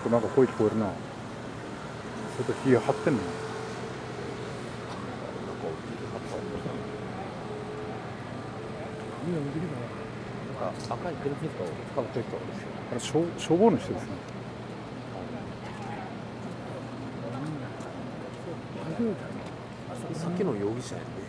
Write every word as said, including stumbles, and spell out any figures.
となんか声聞こえるな。それと火張ってんの。 なんか赤いクルキットを使う人ですよ。 あれ消消防の人ですね。 さっきの容疑者やね。